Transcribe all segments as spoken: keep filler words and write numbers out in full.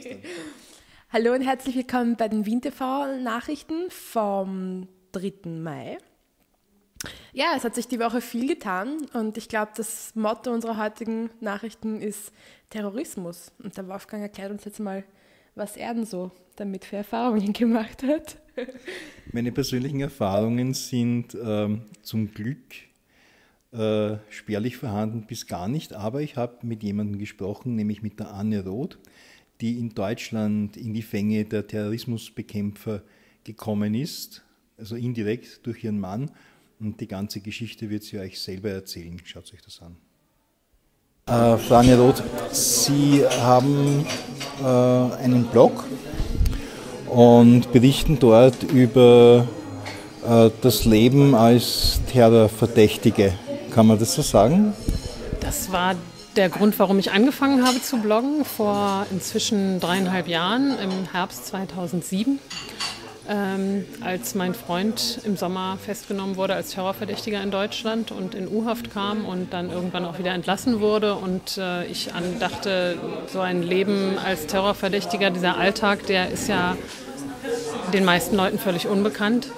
Hallo und herzlich willkommen bei den Wien T V-Nachrichten vom dritten Mai. Ja, es hat sich die Woche viel getan und ich glaube, das Motto unserer heutigen Nachrichten ist Terrorismus. Und der Wolfgang erklärt uns jetzt mal, was er denn so damit für Erfahrungen gemacht hat. Meine persönlichen Erfahrungen sind ähm, zum Glück äh, spärlich vorhanden bis gar nicht, aber ich habe mit jemandem gesprochen, nämlich mit der Anne Roth, die in Deutschland in die Fänge der Terrorismusbekämpfer gekommen ist, also indirekt durch ihren Mann. Und die ganze Geschichte wird sie euch selber erzählen. Schaut euch das an. Äh, Frau Anne Roth, Sie haben äh, einen Blog und berichten dort über äh, das Leben als Terrorverdächtige. Kann man das so sagen? Das war der Grund, warum ich angefangen habe zu bloggen, vor inzwischen dreieinhalb Jahren, im Herbst zweitausendsieben. Ähm, als mein Freund im Sommer festgenommen wurde als Terrorverdächtiger in Deutschland und in U-Haft kam und dann irgendwann auch wieder entlassen wurde. Und äh, ich an, dachte, so ein Leben als Terrorverdächtiger, dieser Alltag, der ist ja den meisten Leuten völlig unbekannt.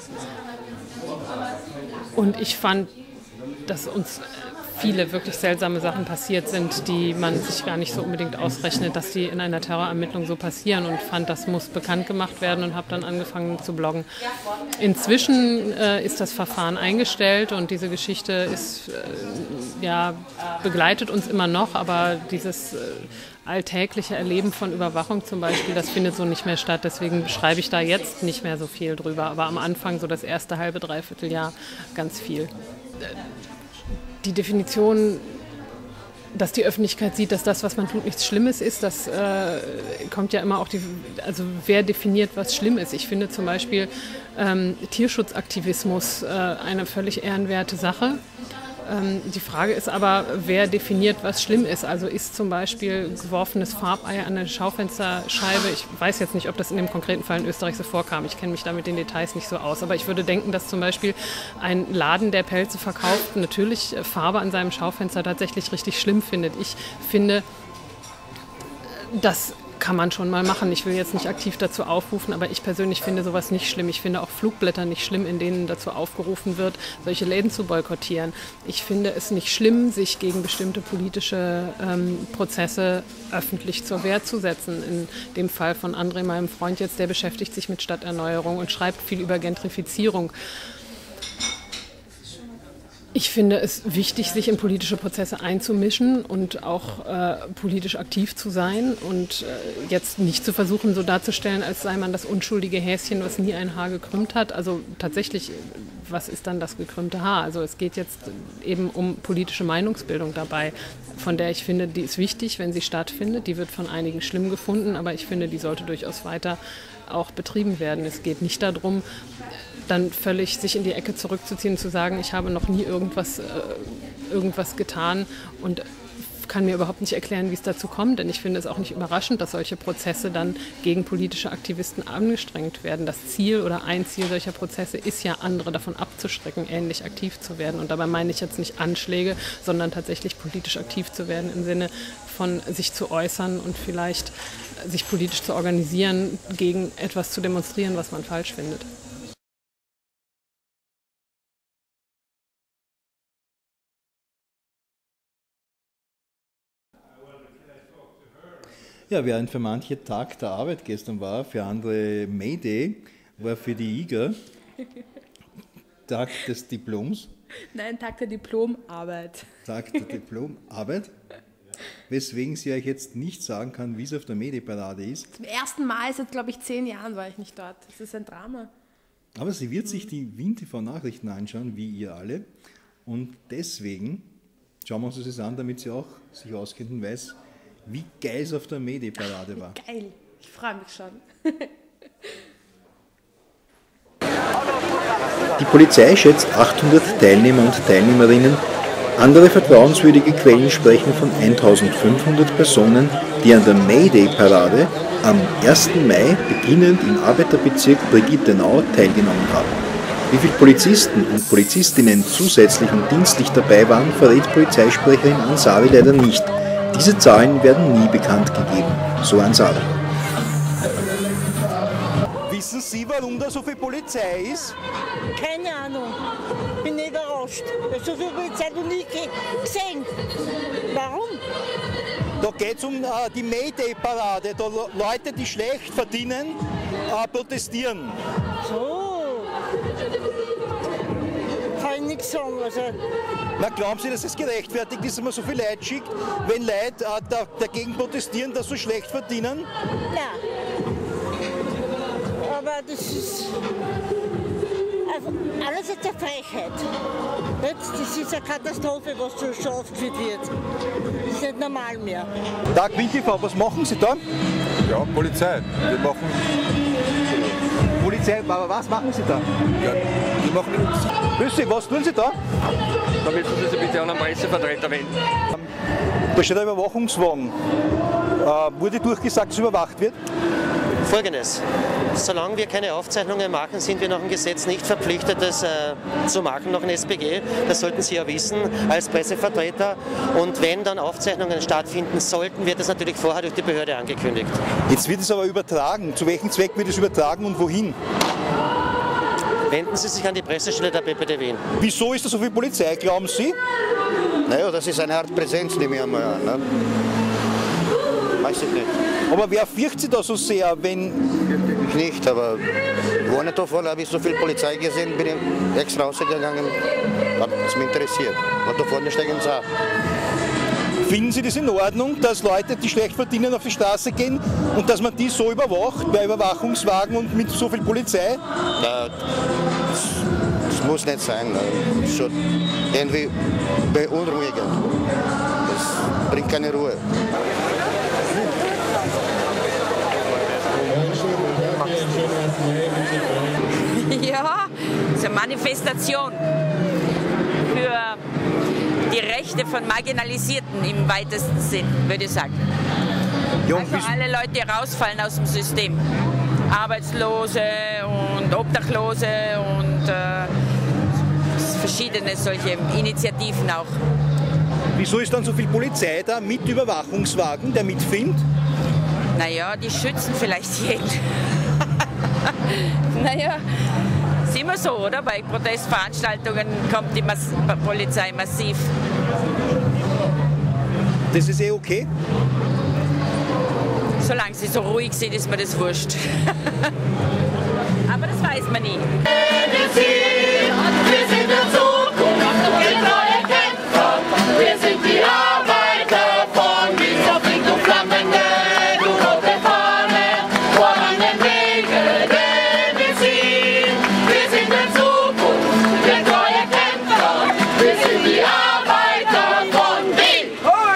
Und ich fand, dass uns viele wirklich seltsame Sachen passiert sind, die man sich gar nicht so unbedingt ausrechnet, dass die in einer Terrorermittlung so passieren, und fand, das muss bekannt gemacht werden und habe dann angefangen zu bloggen. Inzwischen äh, ist das Verfahren eingestellt und diese Geschichte ist, äh, ja, begleitet uns immer noch, aber dieses äh, alltägliche Erleben von Überwachung zum Beispiel, das findet so nicht mehr statt. Deswegen schreibe ich da jetzt nicht mehr so viel drüber, aber am Anfang, so das erste halbe, dreiviertel Jahr, ganz viel. Die Definition, dass die Öffentlichkeit sieht, dass das, was man tut, nichts Schlimmes ist, das äh, kommt ja immer auch, die, also wer definiert, was schlimm ist. Ich finde zum Beispiel ähm, Tierschutzaktivismus äh, eine völlig ehrenwerte Sache. Ähm, die Frage ist aber, wer definiert, was schlimm ist. Also ist zum Beispiel geworfenes Farbei an der Schaufensterscheibe, ich weiß jetzt nicht, ob das in dem konkreten Fall in Österreich so vorkam, ich kenne mich da mit den Details nicht so aus, aber ich würde denken, dass zum Beispiel ein Laden, der Pelze verkauft, natürlich Farbe an seinem Schaufenster tatsächlich richtig schlimm findet. Ich finde, das kann man schon mal machen. Ich will jetzt nicht aktiv dazu aufrufen, aber ich persönlich finde sowas nicht schlimm. Ich finde auch Flugblätter nicht schlimm, in denen dazu aufgerufen wird, solche Läden zu boykottieren. Ich finde es nicht schlimm, sich gegen bestimmte politische ähm, Prozesse öffentlich zur Wehr zu setzen. In dem Fall von André, meinem Freund jetzt, der beschäftigt sich mit Stadterneuerung und schreibt viel über Gentrifizierung. Ich finde es wichtig, sich in politische Prozesse einzumischen und auch äh, politisch aktiv zu sein und äh, jetzt nicht zu versuchen, so darzustellen, als sei man das unschuldige Häschen, was nie ein Haar gekrümmt hat. Also tatsächlich, was ist dann das gekrümmte Haar? Also es geht jetzt eben um politische Meinungsbildung dabei, von der ich finde, die ist wichtig, wenn sie stattfindet. Die wird von einigen schlimm gefunden, aber ich finde, die sollte durchaus weiter auch betrieben werden. Es geht nicht darum, dann völlig sich in die Ecke zurückzuziehen, zu sagen, ich habe noch nie irgendwas, äh, irgendwas getan und kann mir überhaupt nicht erklären, wie es dazu kommt. Denn ich finde es auch nicht überraschend, dass solche Prozesse dann gegen politische Aktivisten angestrengt werden. Das Ziel oder ein Ziel solcher Prozesse ist ja, andere davon abzuschrecken, ähnlich aktiv zu werden. Und dabei meine ich jetzt nicht Anschläge, sondern tatsächlich politisch aktiv zu werden im Sinne von sich zu äußern und vielleicht sich politisch zu organisieren, gegen etwas zu demonstrieren, was man falsch findet. Ja, während für manche Tag der Arbeit gestern war, für andere May Day, war für die I G A Tag des Diploms. Nein, Tag der Diplomarbeit. Tag der Diplomarbeit, weswegen sie euch jetzt nicht sagen kann, wie es auf der May Day Parade ist. Zum ersten Mal seit, glaube ich, zehn Jahren war ich nicht dort. Das ist ein Drama. Aber sie wird sich die Wien T V-Nachrichten anschauen, wie ihr alle. Und deswegen schauen wir uns das an, damit sie auch sich auskennt und weiß, wie geil es auf der May Day Parade war. Geil, ich freue mich schon. Die Polizei schätzt achthundert Teilnehmer und Teilnehmerinnen. Andere vertrauenswürdige Quellen sprechen von eintausendfünfhundert Personen, die an der May Day Parade am ersten Mai, beginnend im Arbeiterbezirk Brigittenau, teilgenommen haben. Wie viele Polizisten und Polizistinnen zusätzlich und dienstlich dabei waren, verrät Polizeisprecherin Ansari leider nicht. Diese Zahlen werden nie bekannt gegeben, so Ansari. Wissen Sie, warum da so viel Polizei ist? Keine Ahnung. Bin nicht überrascht. So viel Polizei noch nie gesehen. Warum? Da geht es um äh, die Mayday-Parade. Da Leute, die schlecht verdienen, äh, protestieren. So. Kann ich nichts sagen. Also Na, glauben Sie, dass es gerechtfertigt ist, dass man so viel Leute schickt, wenn Leute äh, da, dagegen protestieren, dass sie so schlecht verdienen? nein. Aber das ist also alles ist eine Frechheit. Nicht? Das ist eine Katastrophe, was so schon aufgeführt wird. Das ist nicht normal mehr. Tag Wind T V, was machen Sie da? Ja, Polizei. Wir machen. Polizei, aber was machen Sie da? Ja, wir machen. Grüß Sie, was tun Sie da? Da müssen Sie sich bitte an einen Pressevertreter wenden. Da steht ein Überwachungswagen. Äh, wurde durchgesagt, dass überwacht wird? Folgendes: Solange wir keine Aufzeichnungen machen, sind wir nach dem Gesetz nicht verpflichtet, das äh, zu machen, nach dem S P G. Das sollten Sie ja wissen als Pressevertreter. Und wenn dann Aufzeichnungen stattfinden sollten, wird das natürlich vorher durch die Behörde angekündigt. Jetzt wird es aber übertragen. Zu welchem Zweck wird es übertragen und wohin? Wenden Sie sich an die Pressestelle der B P D Wien. Wieso ist da so viel Polizei, glauben Sie? Naja, das ist eine Art Präsenz, nehme ich einmal an. Ne? Weiß ich nicht. Aber wer fürchtet Sie da so sehr, wenn... Ich nicht, aber wo nicht davon habe ich so viel Polizei gesehen, bin ich extra rausgegangen, hat es mich interessiert. Und da vorne steigen sie auch. Finden Sie das in Ordnung, dass Leute, die schlecht verdienen, auf die Straße gehen und dass man die so überwacht, bei Überwachungswagen und mit so viel Polizei? Ja, das, das muss nicht sein. Das ist schon irgendwie beunruhigend. Das bringt keine Ruhe. Ja, es ist eine Manifestation für die Rechte von Marginalisierten im weitesten Sinn, würde ich sagen. Also alle Leute, die rausfallen aus dem System. Arbeitslose und Obdachlose und äh, verschiedene solche Initiativen auch. Wieso ist dann so viel Polizei da mit Überwachungswagen, der mitfilmt? Naja, die schützen vielleicht jeden. Naja, ist immer so, oder? Bei Protestveranstaltungen kommt die Mas Polizei massiv. Das ist eh okay? Solange sie so ruhig sind, ist mir das wurscht. Aber das weiß man nie. Wir sind der Zukunft und die neue Kämpfer. Wir sind die Arbeiter von dieser Flink und Flammende. Du rote Fahne, voran den Wege, den wir ziehen. Wir sind der Zukunft, der neue Kämpfer. Wir sind die Arbeiter von Wien.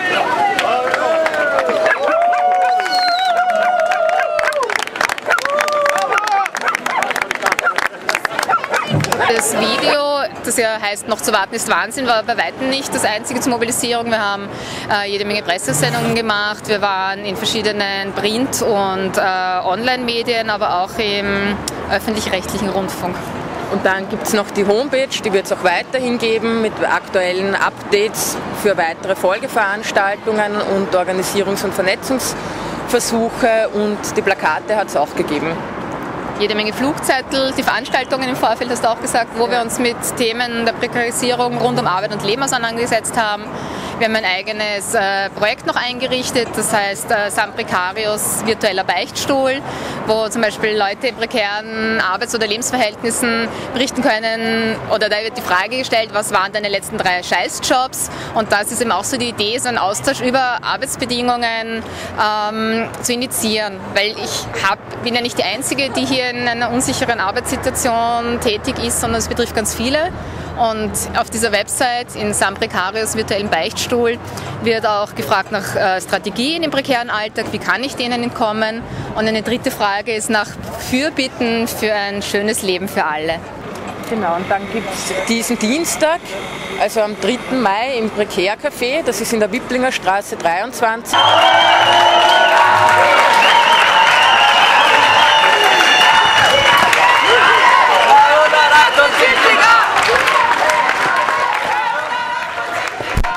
Das Video, das ja heißt, noch zu warten ist Wahnsinn, war bei weitem nicht das einzige zur Mobilisierung. Wir haben äh, jede Menge Pressesendungen gemacht, wir waren in verschiedenen Print- und äh, Online-Medien, aber auch im öffentlich-rechtlichen Rundfunk. Und dann gibt es noch die Homepage, die wird es auch weiterhin geben mit aktuellen Updates für weitere Folgeveranstaltungen und Organisierungs- und Vernetzungsversuche, und die Plakate hat es auch gegeben. Jede Menge Flugzettel, die Veranstaltungen im Vorfeld, hast du auch gesagt, wo wir uns mit Themen der Prekarisierung rund um Arbeit und Leben auseinandergesetzt haben. Wir haben ein eigenes äh, Projekt noch eingerichtet, das heißt äh, Sam Precarius virtueller Beichtstuhl, wo zum Beispiel Leute in prekären Arbeits- oder Lebensverhältnissen berichten können, oder da wird die Frage gestellt, was waren deine letzten drei Scheißjobs, und das ist eben auch so die Idee, so einen Austausch über Arbeitsbedingungen ähm, zu initiieren, weil ich hab, bin ja nicht die Einzige, die hier in einer unsicheren Arbeitssituation tätig ist, sondern es betrifft ganz viele. Und auf dieser Website in Sam Precarius virtuellen Beichtstuhl wird auch gefragt nach äh, Strategien im prekären Alltag, wie kann ich denen entkommen. Und eine dritte Frage ist nach Fürbitten für ein schönes Leben für alle. Genau, und dann gibt es diesen Dienstag, also am dritten Mai im Prekärcafé, das ist in der Wipplinger Straße dreiundzwanzig.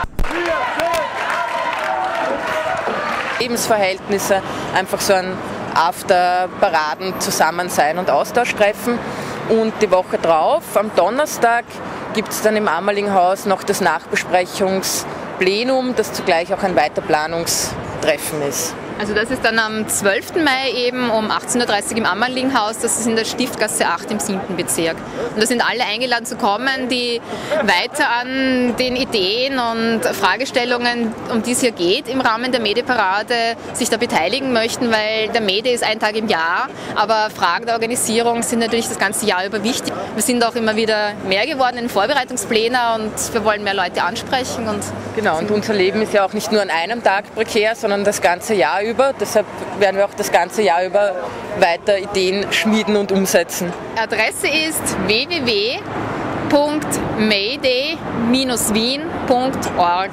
Lebensverhältnisse, einfach so einen Afterparaden, Zusammensein und Austauschtreffen. Und die Woche drauf, am Donnerstag, gibt es dann im Ammerlinghaus noch das Nachbesprechungsplenum, das zugleich auch ein Weiterplanungstreffen ist. Also das ist dann am zwölften Mai eben um achtzehn Uhr dreißig im Ammerlinghaus, das ist in der Stiftgasse acht im siebten Bezirk. Und da sind alle eingeladen zu kommen, die weiter an den Ideen und Fragestellungen, um die es hier geht, im Rahmen der Mede-Parade sich da beteiligen möchten, weil der Mede ist ein Tag im Jahr, aber Fragen der Organisierung sind natürlich das ganze Jahr über wichtig. Wir sind auch immer wieder mehr geworden in Vorbereitungsplänen und wir wollen mehr Leute ansprechen. Und genau, und unser Leben ist ja auch nicht nur an einem Tag prekär, sondern das ganze Jahr über. Deshalb werden wir auch das ganze Jahr über weiter Ideen schmieden und umsetzen. Adresse ist w w w punkt mayday Bindestrich wien punkt org.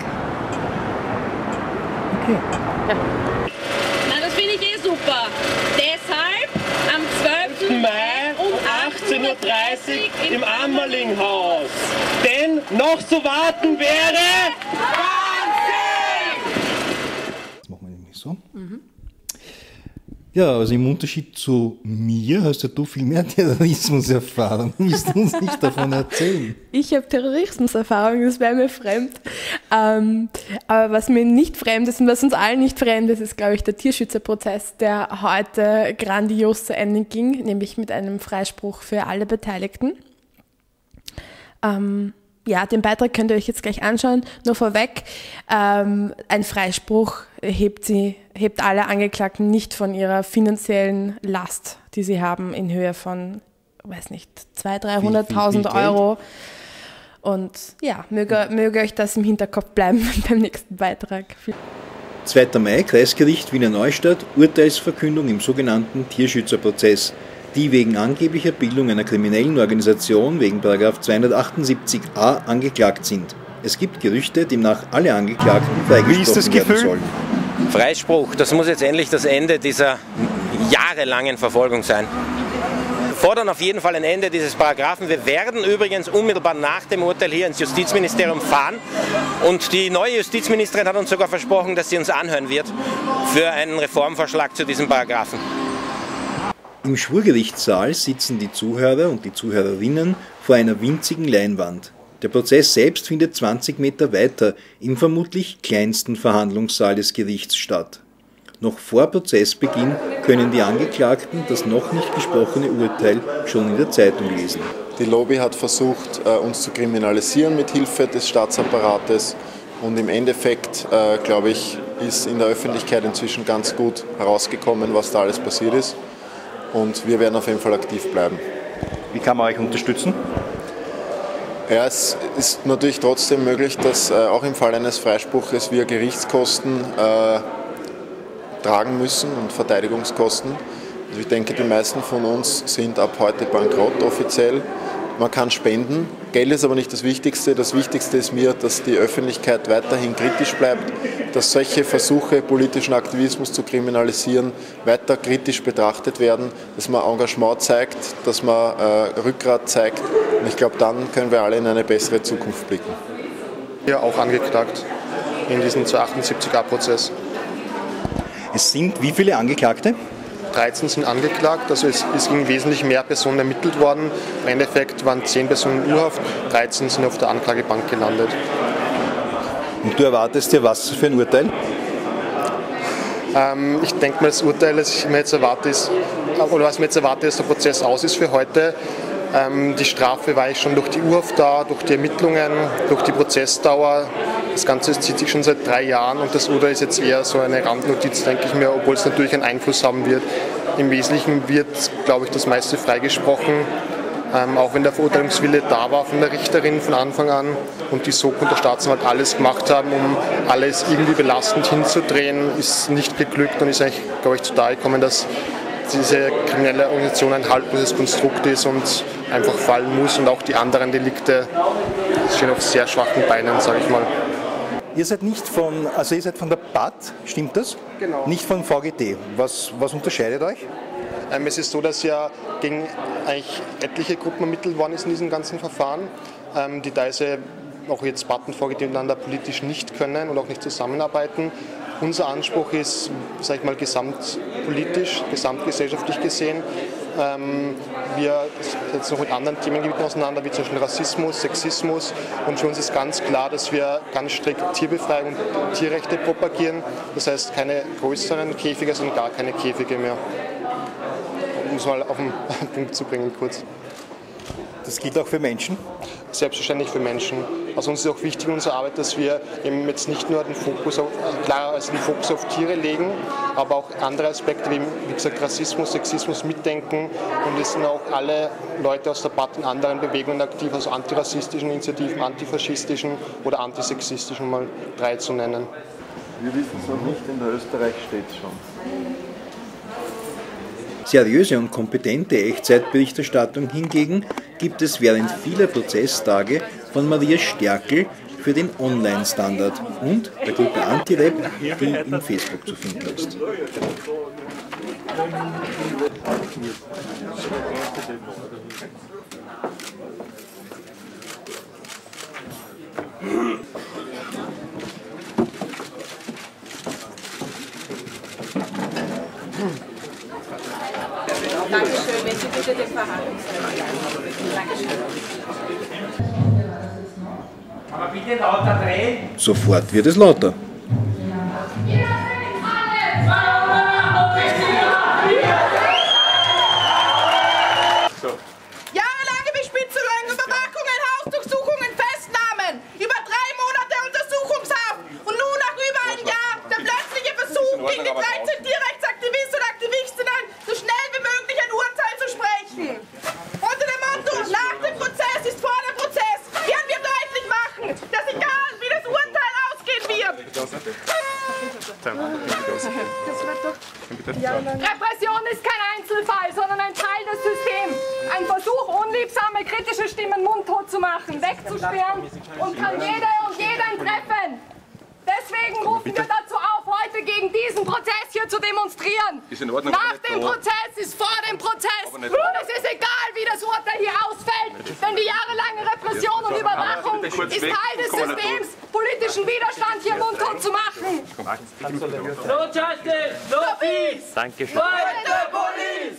Okay. Ja. Na, das finde ich eh super. Deshalb am zwölften Mai um achtzehn Uhr dreißig im Ammerlinghaus. Denn noch zu warten wäre So. Mhm. Ja, also im Unterschied zu mir hast ja du viel mehr Terrorismuserfahrung. Willst du uns nicht davon erzählen? Ich habe Terrorismuserfahrung, das wäre mir fremd. Ähm, aber was mir nicht fremd ist und was uns allen nicht fremd ist, ist, glaube ich, der Tierschützerprozess, der heute grandios zu Ende ging, nämlich mit einem Freispruch für alle Beteiligten. Ähm, Ja, den Beitrag könnt ihr euch jetzt gleich anschauen. Nur vorweg, ähm, ein Freispruch hebt sie, hebt alle Angeklagten nicht von ihrer finanziellen Last, die sie haben, in Höhe von, weiß nicht, zweihunderttausend, dreihunderttausend Euro. Und ja, möge, möge euch das im Hinterkopf bleiben beim nächsten Beitrag. zweiter Mai, Kreisgericht Wiener Neustadt, Urteilsverkündung im sogenannten Tierschützerprozess, die wegen angeblicher Bildung einer kriminellen Organisation wegen Paragraph zweihundertachtundsiebzig a angeklagt sind. Es gibt Gerüchte, demnach alle Angeklagten freigesprochen werden sollen. Freispruch, das muss jetzt endlich das Ende dieser jahrelangen Verfolgung sein. Wir fordern auf jeden Fall ein Ende dieses Paragraphen. Wir werden übrigens unmittelbar nach dem Urteil hier ins Justizministerium fahren und die neue Justizministerin hat uns sogar versprochen, dass sie uns anhören wird für einen Reformvorschlag zu diesem Paragraphen. Im Schwurgerichtssaal sitzen die Zuhörer und die Zuhörerinnen vor einer winzigen Leinwand. Der Prozess selbst findet zwanzig Meter weiter im vermutlich kleinsten Verhandlungssaal des Gerichts statt. Noch vor Prozessbeginn können die Angeklagten das noch nicht gesprochene Urteil schon in der Zeitung lesen. Die Lobby hat versucht, uns zu kriminalisieren mit Hilfe des Staatsapparates und im Endeffekt, glaube ich, ist in der Öffentlichkeit inzwischen ganz gut herausgekommen, was da alles passiert ist. Und wir werden auf jeden Fall aktiv bleiben. Wie kann man euch unterstützen? Ja, es ist natürlich trotzdem möglich, dass äh, auch im Fall eines Freispruches wir Gerichtskosten äh, tragen müssen und Verteidigungskosten. Also ich denke, die meisten von uns sind ab heute bankrott offiziell. Man kann spenden, Geld ist aber nicht das Wichtigste. Das Wichtigste ist mir, dass die Öffentlichkeit weiterhin kritisch bleibt, dass solche Versuche, politischen Aktivismus zu kriminalisieren, weiter kritisch betrachtet werden, dass man Engagement zeigt, dass man äh, Rückgrat zeigt. Und ich glaube, dann können wir alle in eine bessere Zukunft blicken. Ja, auch angeklagt in diesem zweihundertachtundsiebzig a Prozess. Es sind wie viele Angeklagte? dreizehn sind angeklagt, also es ist in wesentlich mehr Personen ermittelt worden. Im Endeffekt waren zehn Personen in U-Haft, dreizehn sind auf der Anklagebank gelandet. Und du erwartest dir was für ein Urteil? Ähm, ich denke mal, das Urteil, das ich mir jetzt erwarte, ist, oder was ich mir jetzt erwarte, dass der Prozess aus ist für heute. Ähm, die Strafe war ich schon durch die U-Haft da, durch die Ermittlungen, durch die Prozessdauer. Das Ganze zieht sich schon seit drei Jahren und das Urteil ist jetzt eher so eine Randnotiz, denke ich mir, obwohl es natürlich einen Einfluss haben wird. Im Wesentlichen wird, glaube ich, das meiste freigesprochen, ähm, auch wenn der Verurteilungswille da war von der Richterin von Anfang an und die Sog und der Staatsanwalt alles gemacht haben, um alles irgendwie belastend hinzudrehen, ist nicht geglückt und ist eigentlich, glaube ich, zu daher gekommen, dass diese kriminelle Organisation ein haltloses Konstrukt ist und einfach fallen muss und auch die anderen Delikte stehen auf sehr schwachen Beinen, sage ich mal. Ihr seid nicht von, also ihr seid von der B A T, stimmt das? Genau. Nicht von V G T. Was, was unterscheidet euch? Ähm, es ist so, dass ja gegen eigentlich etliche Gruppen ermittelt worden ist in diesem ganzen Verfahren, ähm, die teilweise auch jetzt B A T und V G T miteinander politisch nicht können und auch nicht zusammenarbeiten. unser Anspruch ist, sag ich mal, gesamtpolitisch, gesamtgesellschaftlich gesehen. Ähm, wir setzen uns mit anderen Themengebieten auseinander, wie zum Beispiel Rassismus, Sexismus. Und für uns ist ganz klar, dass wir ganz strikt Tierbefreiung und Tierrechte propagieren. Das heißt, keine größeren Käfige, sondern gar keine Käfige mehr. Um es mal auf den Punkt zu bringen, kurz. Das gilt auch für Menschen? Selbstverständlich für Menschen. Also uns ist auch wichtig in unserer Arbeit, dass wir eben jetzt nicht nur den Fokus auf, klar, also den Fokus auf Tiere legen, aber auch andere Aspekte wie, wie gesagt, Rassismus, Sexismus mitdenken. Und es sind auch alle Leute aus der B A T in anderen Bewegungen aktiv, also antirassistischen Initiativen, antifaschistischen oder antisexistischen, mal drei zu nennen. Wir wissen es noch nicht, in der Österreich steht es schon. Seriöse und kompetente Echtzeitberichterstattung hingegen gibt es während vieler Prozesstage von Maria Sterkel für den Online-Standard und der Gruppe Anti-Rap, die im Facebook zu finden ist. Dankeschön, wenn Sie bitte den Verhandlungsrecht. Dankeschön. Aber bitte lauter drehen. Sofort wird es lauter. Jahrelange Bespitzelungen, Überwachungen, Hausdurchsuchungen, Festnahmen, über drei Monate Untersuchungshaft und nun nach über einem Jahr der plötzliche Versuch, gegen die dreizehn Tierrechtsaktivisten und Aktivistinnen so schnell wie möglich ein Urteil zu sprechen. Unter dem Motto, nach dem Prozess ist vor dem Prozess, werden wir deutlich machen, dass egal wie das Urteil ausgehen wird. Repression ist kein Einzelfall, sondern ein Teil des Systems. Ein Versuch, unliebsame, kritische Stimmen mundtot zu machen, wegzusperren und kann jede und jeden treffen. Deswegen rufen wir dazu auf, heute gegen diesen Prozess hier zu demonstrieren. Nach dem Prozess ist vor dem Prozess. Und es ist egal, wie das Urteil hier ausfällt, denn die jahrelange Repression und Überwachung ist Teil des Systems, politischen Widerstand hier mundtot zu machen. No justice, no peace. Dankeschön. Fight the police.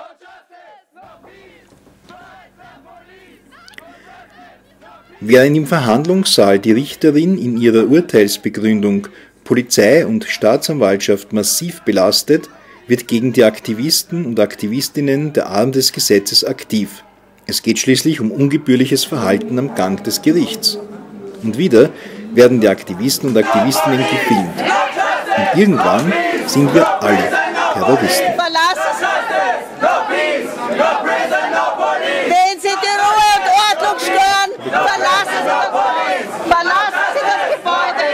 Während im Verhandlungssaal die Richterin in ihrer Urteilsbegründung Polizei und Staatsanwaltschaft massiv belastet, wird gegen die Aktivisten und Aktivistinnen der Arm des Gesetzes aktiv. Es geht schließlich um ungebührliches Verhalten am Gang des Gerichts. Und wieder werden die Aktivisten und Aktivistinnen gefilmt. Und irgendwann sind wir alle Terroristen. Wenn Sie die Ruhe und Ordnung stören, verlassen Sie das, verlassen Sie das Gebäude.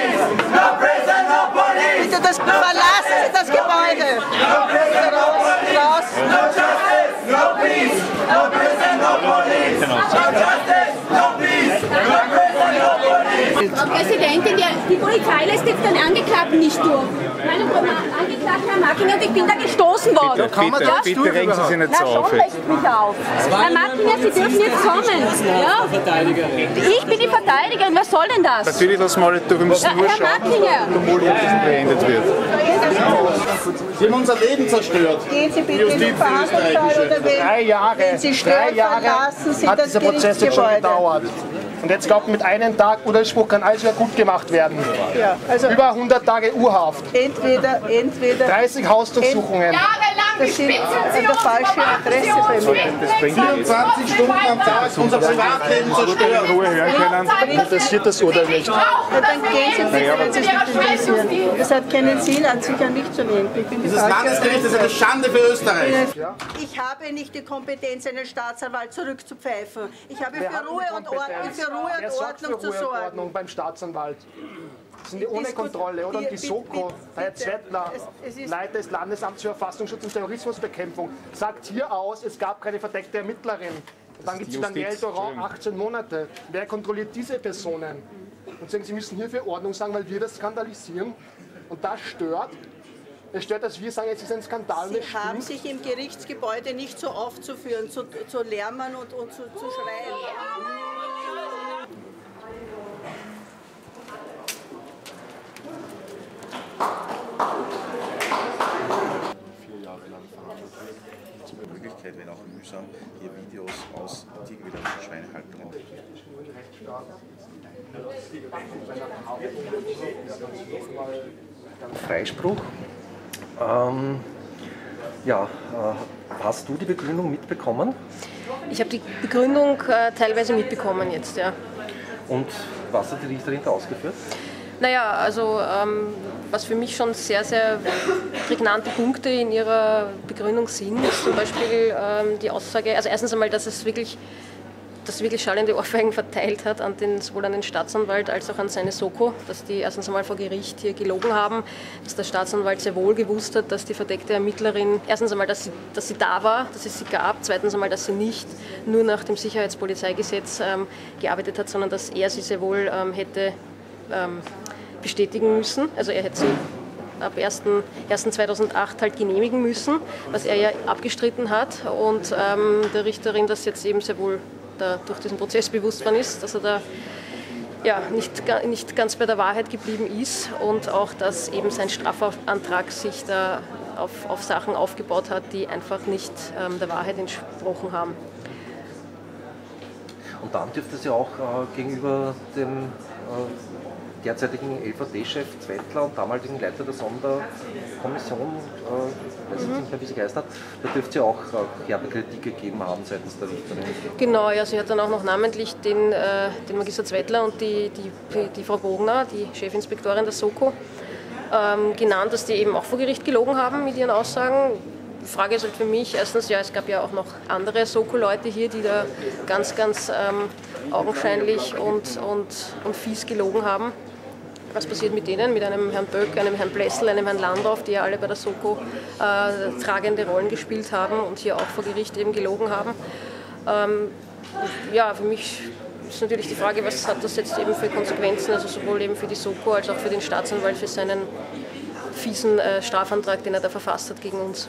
Bitte das, verlassen Sie das Gebäude. Raus. No justice, no peace. No prison, no police. No justice, no peace. No prison, no police. Frau Präsidentin, die, die Polizei lässt jetzt den Angeklagten nicht durch. Meinen Angeklagten Herr Mackinger und ich bin da gestoßen worden. Bitte, bitte, bitte, bitte regen Sie sich nicht so auf. Na, schon regt mich auf. Herr Mackinger, Sie dürfen jetzt kommen. Ja? Ich bin die Verteidigerin, was soll denn das? Natürlich, lass mal nicht, wir müssen Ja, nur Herr schauen, Mackinger. dass der Tumult beendet wird. Sie haben unser Leben zerstört. Gehen Sie bitte in die Verhandlungssaal oder wenn, Drei Jahre, wenn Sie drei stören, Jahre verlassen Sie hat das dieser Prozess jetzt schon Gerichtsgebäude. gedauert. Und jetzt glaubt man, mit einem Tag Urteilsspruch kann alles wieder gut gemacht werden. Ja, also Über hundert Tage Urhaft. Entweder, entweder dreißig Hausdurchsuchungen. Das sind an der falschen Adresse bei mir. vierundzwanzig Stunden am Tag unser Privatleben zerstört. Ruhe hören können, interessiert das Urteil nicht. Ja, dann gehen Sie bitte, wenn Sie es nicht interessieren. Es hat keinen Sinn, an sich an mich zu nehmen. Ich bin die Dieses falsche Landesgericht ist eine Adresse. Schande für Österreich. Ich habe nicht die Kompetenz, einen Staatsanwalt zurückzupfeifen. Ich habe Wer für hat die Ruhe und Ordnung, Kompetenz? für Ruhe Wer und sorgt für Ordnung zu Ruhe und sorgen. Ordnung beim Staatsanwalt? Sind die ohne Disku- Kontrolle, oder? Und die bitte, Soko, bitte, Herr bitte. Zwettler, Es- es ist- Leiter des Landesamts für Verfassungsschutz und Terrorismusbekämpfung, sagt hier aus, es gab keine verdeckte Ermittlerin. Und dann gibt es Daniel Doran, achtzehn Monate. Wer kontrolliert diese Personen? Und sagen, Sie müssen hier für Ordnung sagen, weil wir das skandalisieren. Und das stört. Es stört, dass wir sagen, es ist ein Skandal. Sie haben sich im Gerichtsgebäude nicht so aufzuführen, zu, zu lärmen und, und zu, zu schreien. Thank you. Die Möglichkeit, wenn auch mühsam, hier Videos aus tiergewiderten Schweinehaltungen. Freispruch. Ähm, ja, äh, hast du die Begründung mitbekommen? Ich habe die Begründung äh, teilweise mitbekommen jetzt, ja. Und was hat die Richterin da ausgeführt? Naja, also ähm, was für mich schon sehr, sehr prägnante Punkte in ihrer Begründung sind, ist zum Beispiel ähm, die Aussage, also erstens einmal, dass es wirklich, dass sie wirklich schallende Ohrfeigen verteilt hat, an den, sowohl an den Staatsanwalt als auch an seine Soko, dass die erstens einmal vor Gericht hier gelogen haben, dass der Staatsanwalt sehr wohl gewusst hat, dass die verdeckte Ermittlerin, erstens einmal, dass sie, dass sie da war, dass es sie gab, zweitens einmal, dass sie nicht nur nach dem Sicherheitspolizeigesetz ähm, gearbeitet hat, sondern dass er sie sehr wohl ähm, hätte ähm, bestätigen müssen. Also er hätte sie ab ersten ersten zweitausendacht halt genehmigen müssen, was er ja abgestritten hat und ähm, der Richterin das jetzt eben sehr wohl da durch diesen Prozess bewusst worden ist, dass er da ja, nicht, nicht ganz bei der Wahrheit geblieben ist und auch, dass eben sein Strafantrag sich da auf, auf Sachen aufgebaut hat, die einfach nicht ähm, der Wahrheit entsprochen haben. Und dann dürfte es ja auch äh, gegenüber dem äh, derzeitigen L V D-Chef Zwettler und damaligen Leiter der Sonderkommission, äh, weiß ich nicht mehr, wie sie geheißen hat, da dürfte es ja auch äh, herbe Kritik gegeben haben seitens der Richterin. Genau, ja, sie hat dann auch noch namentlich den, äh, den Magister Zwettler und die, die, die Frau Bogner, die Chefinspektorin der Soko, ähm, genannt, dass die eben auch vor Gericht gelogen haben mit ihren Aussagen. Die Frage ist halt für mich, erstens, ja, es gab ja auch noch andere Soko-Leute hier, die da ganz, ganz ähm, augenscheinlich und, und, und fies gelogen haben. Was passiert mit denen, mit einem Herrn Böck, einem Herrn Blessel, einem Herrn Landorf, die ja alle bei der Soko äh, tragende Rollen gespielt haben und hier auch vor Gericht eben gelogen haben. Ähm, ja, für mich ist natürlich die Frage, was hat das jetzt eben für Konsequenzen, also sowohl eben für die Soko als auch für den Staatsanwalt, für seinen fiesen äh, Strafantrag, den er da verfasst hat gegen uns.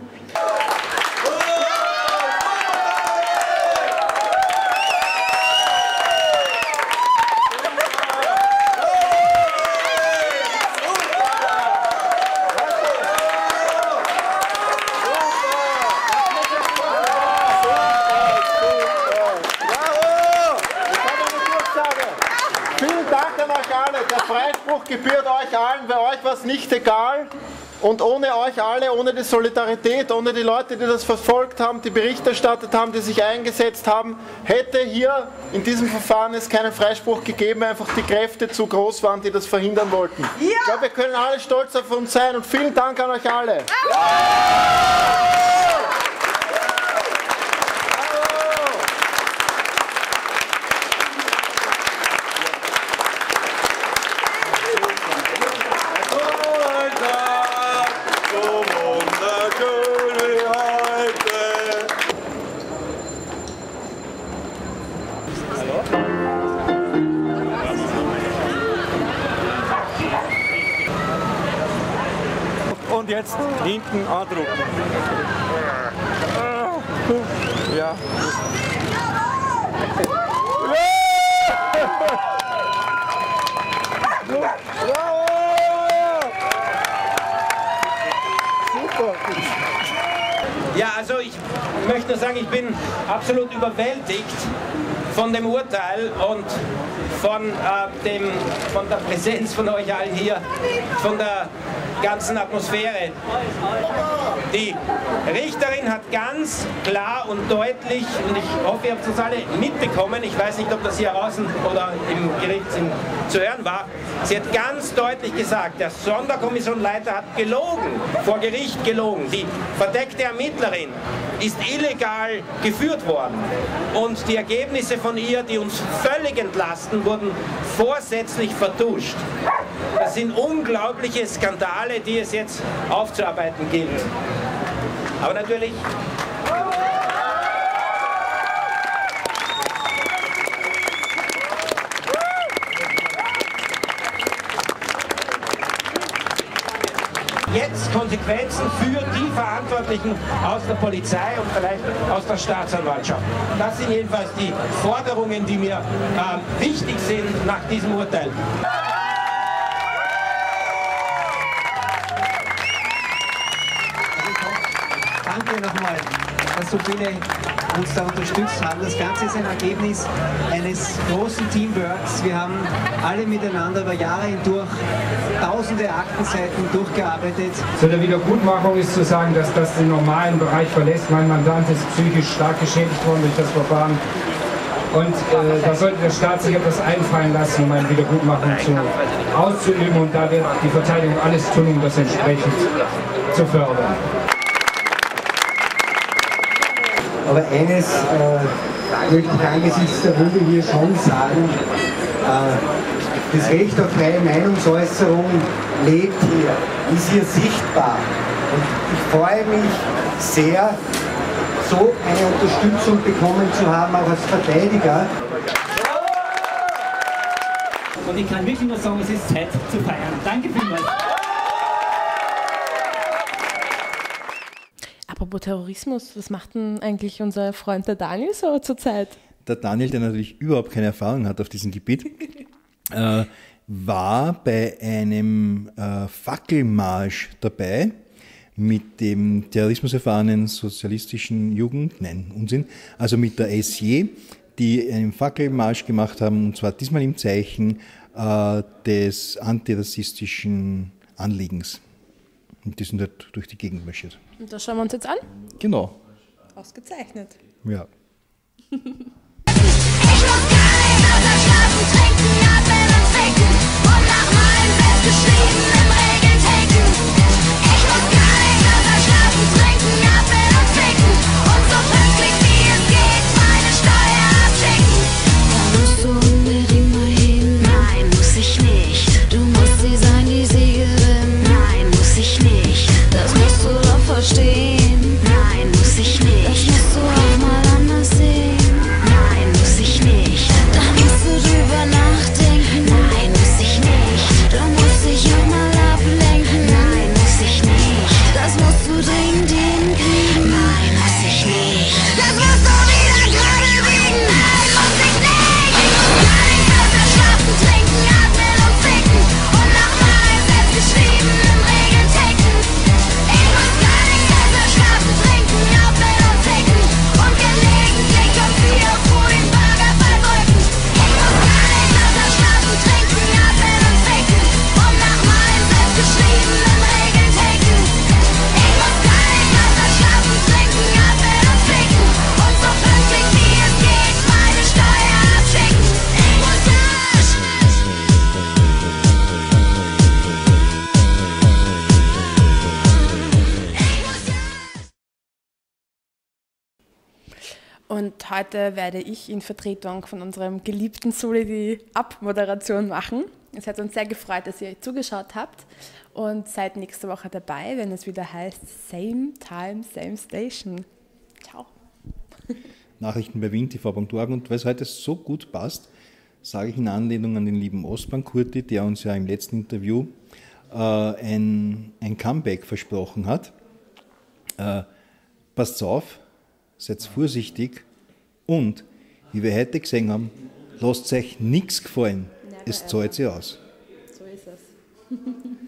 Gebührt euch allen, bei euch war es nicht egal und ohne euch alle, ohne die Solidarität, ohne die Leute, die das verfolgt haben, die Bericht erstattet haben, die sich eingesetzt haben, hätte hier in diesem Verfahren es keinen Freispruch gegeben, weil einfach die Kräfte zu groß waren, die das verhindern wollten. Ja. Ich glaube, wir können alle stolz auf uns sein und vielen Dank an euch alle. Und jetzt hinten andrucken. Ja. Super. Ja, also ich möchte nur sagen, ich bin absolut überwältigt von dem Urteil und von, äh, dem, von der Präsenz von euch allen hier, von der ganzen Atmosphäre. Die Richterin hat ganz klar und deutlich, und ich hoffe, ihr habt das alle mitbekommen, ich weiß nicht, ob das hier außen oder im Gericht zu hören war, sie hat ganz deutlich gesagt, der Sonderkommissionleiter hat gelogen, vor Gericht gelogen. Die verdeckte Ermittlerin ist illegal geführt worden und die Ergebnisse von ihr, die uns völlig entlasten, wurden vorsätzlich vertuscht. Das sind unglaubliche Skandale, die es jetzt aufzuarbeiten gilt. Aber natürlich jetzt Konsequenzen für die Verantwortlichen aus der Polizei und vielleicht aus der Staatsanwaltschaft. Das sind jedenfalls die Forderungen, die mir äh, wichtig sind nach diesem Urteil. Danke. nochmal, dass so viele uns da unterstützt haben. Das Ganze ist ein Ergebnis eines großen Teamworks. Wir haben alle miteinander über Jahre hindurch tausende Aktenseiten durchgearbeitet. Zu der Wiedergutmachung ist zu sagen, dass das den normalen Bereich verlässt. Mein Mandant ist psychisch stark geschädigt worden durch das Verfahren. Und äh, da sollte der Staat sich etwas einfallen lassen, um eine Wiedergutmachung zu, auszuüben. Und da wird die Verteidigung alles tun, um das entsprechend zu fördern. Aber eines äh, möchte ich angesichts der Runde hier schon sagen, äh, das Recht auf freie Meinungsäußerung lebt hier, ist hier sichtbar. Und ich freue mich sehr, so eine Unterstützung bekommen zu haben, auch als Verteidiger. Und ich kann wirklich nur sagen, es ist Zeit zu feiern. Danke vielmals. Apropos Terrorismus, was macht denn eigentlich unser Freund der Daniel so zur Zeit? Der Daniel, der natürlich überhaupt keine Erfahrung hat auf diesem Gebiet, äh, war bei einem äh, Fackelmarsch dabei mit dem terrorismuserfahrenen sozialistischen Jugend, nein, Unsinn, also mit der S J, die einen Fackelmarsch gemacht haben, und zwar diesmal im Zeichen äh, des antirassistischen Anliegens. Und die sind dort durch die Gegend marschiert. Und das schauen wir uns jetzt an? Genau. Ausgezeichnet. Ja. Verstehen. Nein, muss ich nicht. Das musst du auch mal anders sehen. Nein, muss ich nicht. Da musst du drüber nachdenken. Nein, muss ich nicht. Da musst dich auch mal ablenken. Nein, muss ich nicht. Das musst du dringend hinkriegen. Nein, muss ich nicht. Das musst du wieder gerade biegen. Nein, muss ich nicht. Ich muss gar nicht besser schlafen, trinken, atmen und ficken. Und nach meinen selbstgeschriebenen Regeln ticken. Ich muss gar nicht besser schlafen, trinken, atmen und ficken. Und gelegentlich um vier Uhr früh den Burger verdrücken. Ich muss gar nicht besser schlafen, trinken, atmen und ficken. Und nach meinen selbstgeschriebenen Regeln ticken. Ich muss gar nicht besser schlafen, trinken, atmen und ficken. Und so pünktlich wie es geht meine Steuer abschicken. Ich muss das. Und heute werde ich in Vertretung von unserem geliebten Soli die Abmoderation machen. Es hat uns sehr gefreut, dass ihr zugeschaut habt, und seid nächste Woche dabei, wenn es wieder heißt Same Time, Same Station. Ciao. Nachrichten bei wien T V punkt org, und weil es heute so gut passt, sage ich in Anlehnung an den lieben Ostbank Kurti, der uns ja im letzten Interview äh, ein, ein Comeback versprochen hat. Äh, passt auf, seid vorsichtig, und, wie wir heute gesehen haben, lasst euch nichts gefallen. Es zahlt sich aus. So ist es.